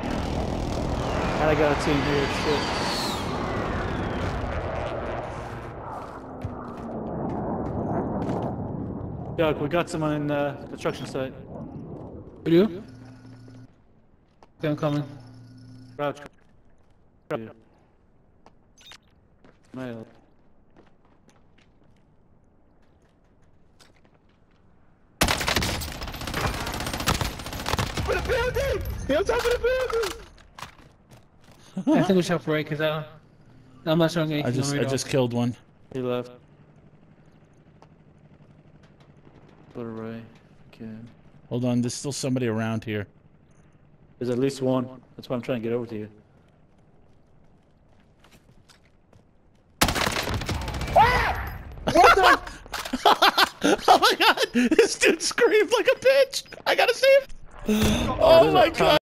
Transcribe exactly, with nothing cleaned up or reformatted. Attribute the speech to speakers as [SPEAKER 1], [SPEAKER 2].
[SPEAKER 1] And I got a team here. Shit. Doug, we got someone in the uh, construction site.
[SPEAKER 2] Who do you? Okay, I'm coming.
[SPEAKER 1] Crouch. Mail.
[SPEAKER 3] For the building! He on top of the building!
[SPEAKER 2] I think we should break it out. I'm not showing anything.
[SPEAKER 4] I just I just killed one.
[SPEAKER 1] He left. Put away. Okay.
[SPEAKER 4] Hold on, there's still somebody around here.
[SPEAKER 1] There's at least one. That's why I'm trying to get over to you.
[SPEAKER 4] What the? Oh my god! This dude screamed like a bitch! I gotta save him! Oh, oh my god!